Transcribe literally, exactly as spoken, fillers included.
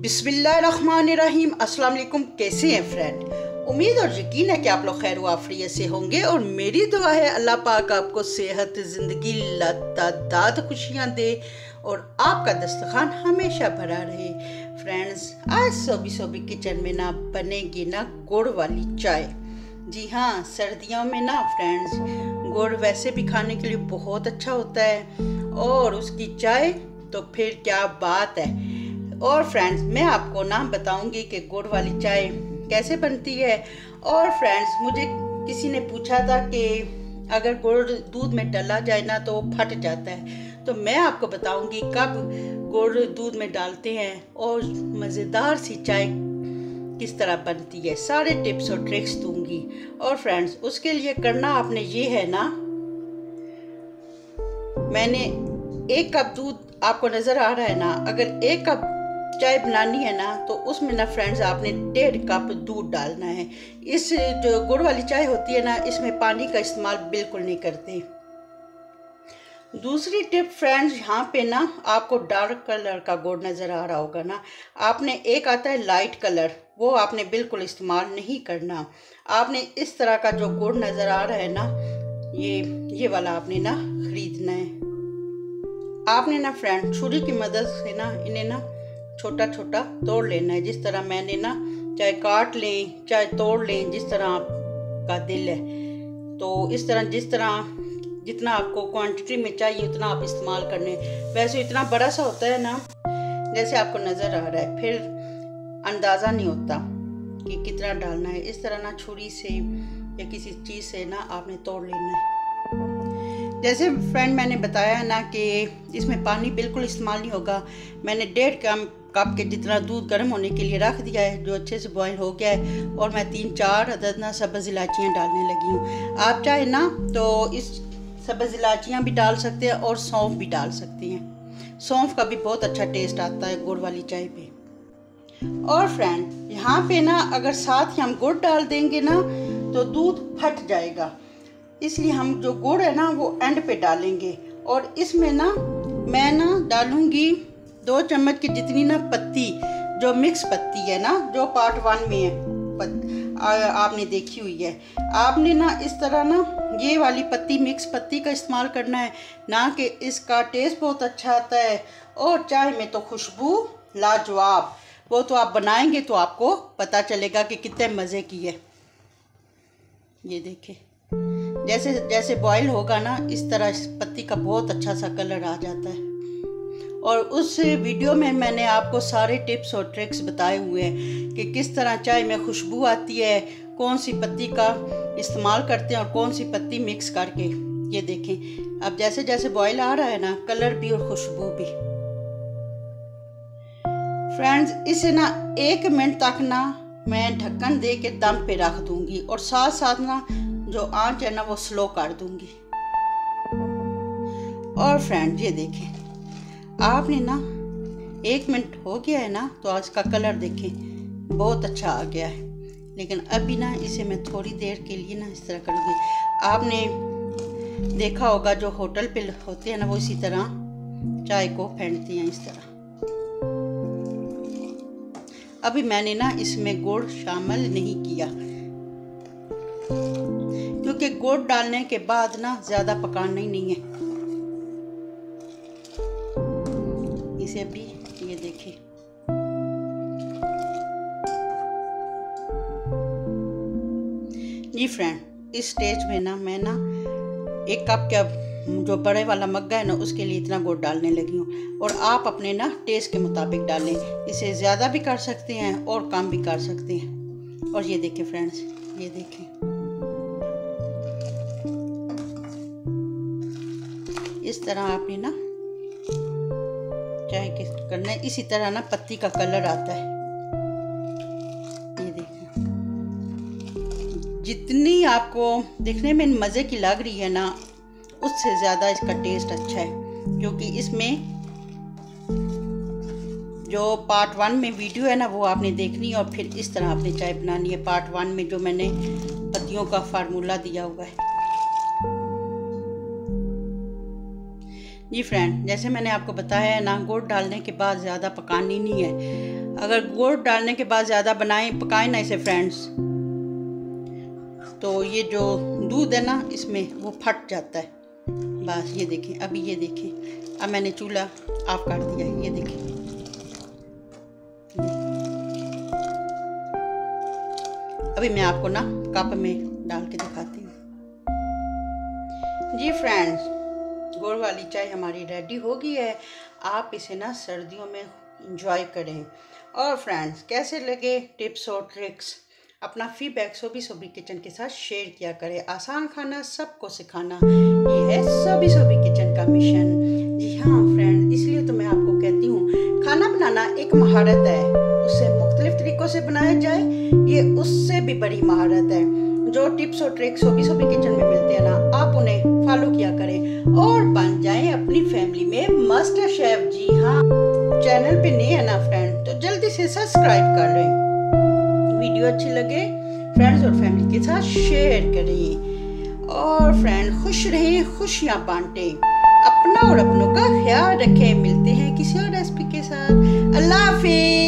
बिस्मिल्लाहिर्रहमानिर्रहीम। अस्सलाम वालेकुम। कैसे हैं फ्रेंड? उम्मीद और यकीन है कि आप लोग खैर वाफियत से होंगे और मेरी दुआ है अल्लाह पाक आपको सेहत, ज़िंदगी, लातादाद खुशियाँ दे और आपका दस्तरखान हमेशा भरा रहे। फ्रेंड्स, आज सोबी सोबी किचन में ना बनेगी ना गुड़ वाली चाय। जी हाँ, सर्दियों में ना फ्रेंड्स गुड़ वैसे भी खाने के लिए बहुत अच्छा होता है और उसकी चाय तो फिर क्या बात है। और फ्रेंड्स, मैं आपको ना बताऊंगी कि गुड़ वाली चाय कैसे बनती है। और फ्रेंड्स, मुझे किसी ने पूछा था कि अगर गुड़ दूध में डाला जाए ना तो फट जाता है, तो मैं आपको बताऊंगी कब गुड़ दूध में डालते हैं और मज़ेदार सी चाय किस तरह बनती है। सारे टिप्स और ट्रिक्स दूंगी। और फ्रेंड्स, उसके लिए करना आपने ये है ना, मैंने एक कप दूध आपको नज़र आ रहा है ना, अगर एक कप चाय बनानी है ना तो उसमें ना फ्रेंड्स आपने डेढ़ कप दूध डालना है। इस जो गुड़ वाली चाय होती है ना, इसमें पानी का इस्तेमाल बिल्कुल नहीं करते। दूसरी टिप फ्रेंड्स, यहाँ पे ना आपको डार्क कलर का गुड़ नज़र आ रहा होगा ना, आपने एक आता है लाइट कलर, वो आपने बिल्कुल इस्तेमाल नहीं करना। आपने इस तरह का जो गुड़ नज़र आ रहा है ना, ये ये वाला आपने ना खरीदना है। आपने ना फ्रेंड छुरी की मदद से ना इन्हें ना छोटा छोटा तोड़ लेना है। जिस तरह मैंने ना, चाहे काट लें चाहे तोड़ लें, जिस तरह आपका दिल है। तो इस तरह जिस तरह जितना आपको क्वांटिटी में चाहिए उतना आप इस्तेमाल करने। वैसे इतना बड़ा सा होता है ना, जैसे आपको नज़र आ रहा है, फिर अंदाज़ा नहीं होता कि कितना डालना है। इस तरह ना छुरी से या किसी चीज़ से ना आपने तोड़ लेना है। जैसे फ्रेंड मैंने बताया ना कि इसमें पानी बिल्कुल इस्तेमाल नहीं होगा। मैंने डेढ़ कप कप के जितना दूध गर्म होने के लिए रख दिया है, जो अच्छे से बॉईल हो गया है। और मैं तीन चार अदद ना सब्ज़ इलायचियाँ डालने लगी हूँ। आप चाहे ना तो इस सब्ज़ इलायचियाँ भी डाल सकते हैं और सौंफ भी डाल सकते हैं। सौंफ का भी बहुत अच्छा टेस्ट आता है गुड़ वाली चाय पे। और फ्रेंड, यहाँ पे ना अगर साथ ही हम गुड़ डाल देंगे ना तो दूध फट जाएगा, इसलिए हम जो गुड़ है ना वो एंड पे डालेंगे। और इसमें ना मैं ना डालूंगी दो चम्मच की जितनी ना पत्ती, जो मिक्स पत्ती है ना, जो पार्ट वन में है पत, आ, आपने देखी हुई है। आपने ना इस तरह ना ये वाली पत्ती, मिक्स पत्ती का इस्तेमाल करना है ना, कि इसका टेस्ट बहुत अच्छा आता है और चाय में तो खुशबू लाजवाब। वो तो आप बनाएंगे तो आपको पता चलेगा कि कितने मज़े की है। ये देखें, जैसे जैसे बॉईल होगा ना, इस तरह इस पत्ती का बहुत अच्छा सा कलर आ जाता है। और उस वीडियो में मैंने आपको सारे टिप्स और ट्रिक्स बताए हुए हैं कि किस तरह चाय में खुशबू आती है, कौन सी पत्ती का इस्तेमाल करते हैं और कौन सी पत्ती मिक्स करके। ये देखें, अब जैसे जैसे बॉईल आ रहा है ना, कलर भी और खुशबू भी। फ्रेंड्स, इसे ना एक मिनट तक ना मैं ढक्कन दे के दम पे रख दूंगी और साथ साथ ना जो आंच है ना वो स्लो कर दूंगी। और फ्रेंड, ये देखें, आपने ना एक मिनट हो गया है ना, तो आज का कलर देखें बहुत अच्छा आ गया है। लेकिन अभी ना इसे मैं थोड़ी देर के लिए ना इस तरह करूँगी। आपने देखा होगा जो होटल पे होते हैं ना, वो इसी तरह चाय को फेंटते हैं इस तरह। अभी मैंने ना इसमें गुड़ शामिल नहीं किया, क्योंकि गुड़ डालने के बाद ना ज़्यादा पकाना ही नहीं है इसे। अभी ये देखिए, जी फ्रेंड, इस स्टेज में ना मैं ना एक कप का जो बड़े वाला मग्गा है ना, उसके लिए इतना गुड़ डालने लगी हूँ। और आप अपने ना टेस्ट के मुताबिक डालें, इसे ज़्यादा भी कर सकते हैं और कम भी कर सकते हैं। और ये देखें फ्रेंड्स, ये देखें, इस तरह आपने ना चाय के करना है। इसी तरह ना पत्ती का कलर आता है। ये देखें, जितनी आपको देखने में मज़े की लग रही है ना, उससे ज़्यादा इसका टेस्ट अच्छा है। क्योंकि इसमें जो पार्ट वन में वीडियो है ना, वो आपने देखनी है और फिर इस तरह आपने चाय बनानी है। पार्ट वन में जो मैंने पत्तियों का फार्मूला दिया हुआ है। जी फ्रेंड, जैसे मैंने आपको बताया है ना, गुड़ डालने के बाद ज़्यादा पकानी नहीं है। अगर गुड़ डालने के बाद ज़्यादा बनाएं पकाएं ना इसे फ्रेंड्स, तो ये जो दूध है ना इसमें वो फट जाता है। बस ये देखें, अभी ये देखें, अब मैंने चूल्हा ऑफ कर दिया है, ये देखें। अभी मैं आपको ना कप में डाल के दिखाती हूँ। जी फ्रेंड्स, गुड़ वाली चाय हमारी रेडी हो गई है। आप इसे ना सर्दियों में इंजॉय करें। और फ्रेंड्स, कैसे लगे टिप्स और ट्रिक्स, अपना फीडबैक सोबी सोबी किचन के साथ शेयर किया करें। आसान खाना सबको सिखाना, ये है सोबी सोबी किचन का मिशन। जी हाँ फ्रेंड्स, इसलिए तो मैं आपको कहती हूँ, खाना बनाना एक महारत है, उसे मुख्तलिफ तरीक़ों से बनाया जाए, ये उससे भी बड़ी महारत है। जो टिप्स और ट्रिक्स सोबी सोबी किचन में मिलते हैं ना, आप उन्हें फॉलो किया करें और बन जाएं अपनी फैमिली में मास्टर शेफ। जी हाँ, चैनल पे नए है ना फ्रेंड, तो जल्दी से सब्सक्राइब कर लें। वीडियो अच्छी लगे फ्रेंड्स और फैमिली के साथ शेयर करें। और फ्रेंड खुश रहें, खुशियाँ बांटें, अपना और अपनों का ख्याल रखें। मिलते हैं किसी और रेसिपी के साथ। अल्लाह हाफिज़।